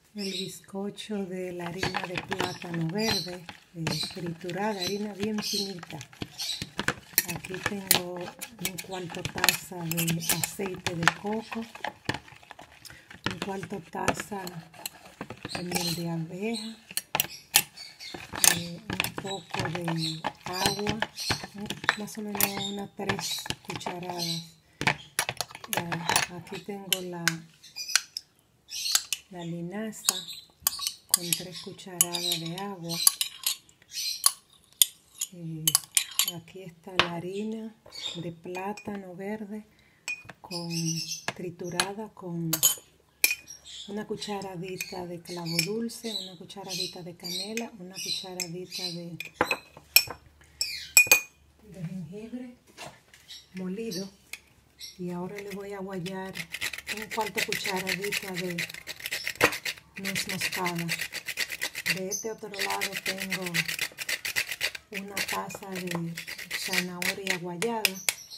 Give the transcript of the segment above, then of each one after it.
El bizcocho de la harina de plátano verde, triturada, harina bien finita. Aquí tengo 1/4 taza de aceite de coco, 1/4 taza de miel de abeja, un poco de agua, más o menos unas 3 cucharadas. Aquí tengo la linaza con 3 cucharadas de agua. Aquí está la harina de plátano verde triturada con una cucharadita de clavo dulce, una cucharadita de canela, una cucharadita de jengibre molido. Y ahora le voy a guayar 1/4 cucharadita de nuez moscada. De este otro lado tengo una taza de zanahoria guayada.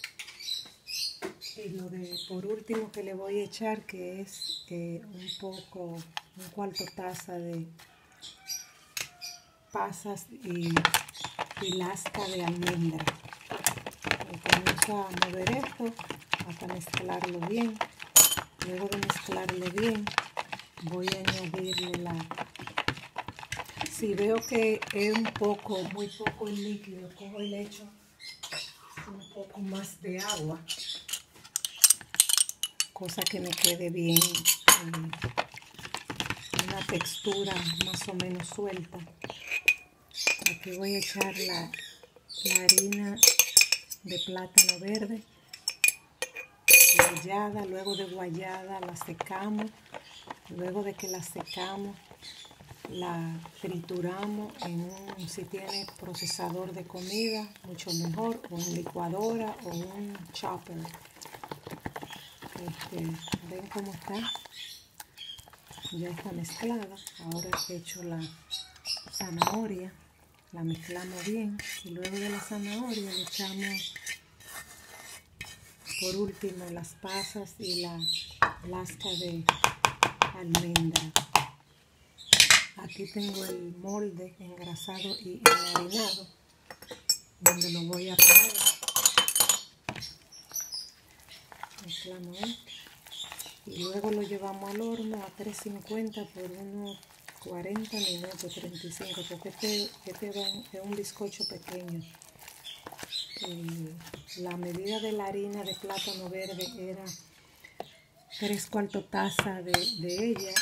Y por último que le voy a echar, que es 1/4 taza de pasas y lasca de almendra. Comienzo a mover esto hasta mezclarlo bien. Luego de mezclarlo bien, voy a añadirle si veo que es muy poco el líquido, cojo y le echo un poco más de agua, cosa que me quede bien, una textura más o menos suelta. Aquí voy a echar la harina de plátano verde guayada. Luego de guayada la secamos. Luego de que la secamos, la trituramos si tiene procesador de comida, mucho mejor, o en licuadora o un chopper. Ven cómo está. Ya está mezclada. Ahora echo la zanahoria, la mezclamos bien, y luego de la zanahoria le echamos por último las pasas y la lasca de almendra. Aquí tengo el molde engrasado y enharinado donde lo voy a poner. Mezclamos esto y luego lo llevamos al horno a 350 por unos 40 minutos, 35, porque este es un bizcocho pequeño. La medida de la harina de plátano verde era 3/4 taza de ella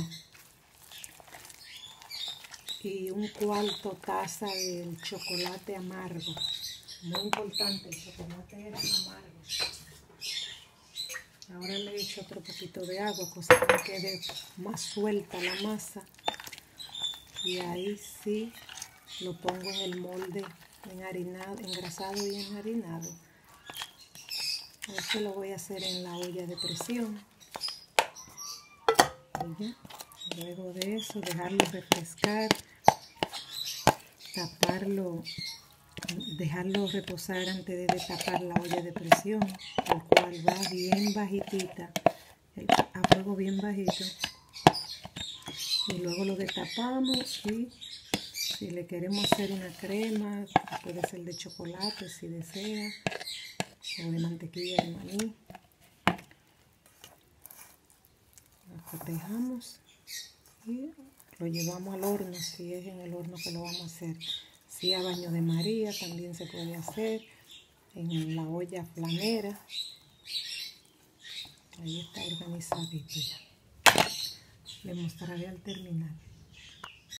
y 1/4 taza del chocolate amargo. Muy importante, el chocolate era amargo. Ahora le echo otro poquito de agua, cosa que me quede más suelta la masa. Y ahí sí lo pongo en el molde engrasado y enharinado. Esto lo voy a hacer en la olla de presión. Y ya. Luego de eso, dejarlo refrescar, taparlo, dejarlo reposar antes de destapar la olla de presión, el cual va bien bajitita, a fuego bien bajito. Y luego lo destapamos y si le queremos hacer una crema, puede ser de chocolate si desea, o de mantequilla de maní. Lo cotejamos y lo llevamos al horno, si es en el horno que lo vamos a hacer. Si a baño de María también se puede hacer, en la olla flanera. Ahí está organizadito ya. Le mostraré al terminar.